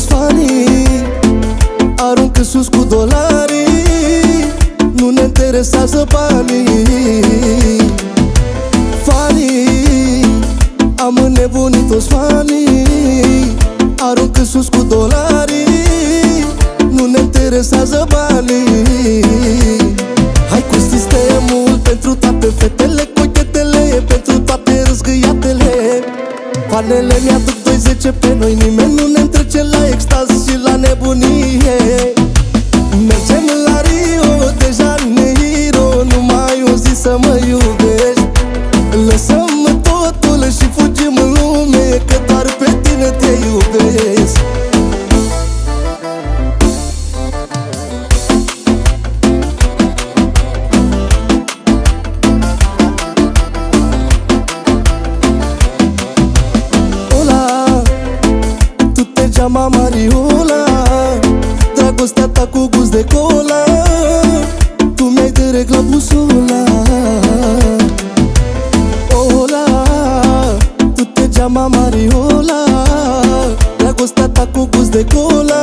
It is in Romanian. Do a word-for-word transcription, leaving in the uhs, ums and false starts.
fanii, aruncă sus cu dolarii, nu ne interesează banii. Fanii, am înnebunit toți fanii, aruncă sus cu dolarii, nu ne interesează banii. Hai cu sistemul pentru toate fetele cochetele, pentru toate răzgâiatele. Fanele mi-aduc douăzeci pe noi, nimeni nu ne întrece la extaz și la nebunie. Mergem la Rio de Janeiro, numai o zi să mă iubești. Lăsăm totul și fugim în lume, că doar pe tine te iubesc. Geama Mariola, dragostea ta cu gust de cola, tu mi-ai de regla busola. Ola, tu te geama Mariola, dragostea ta cu gust de cola,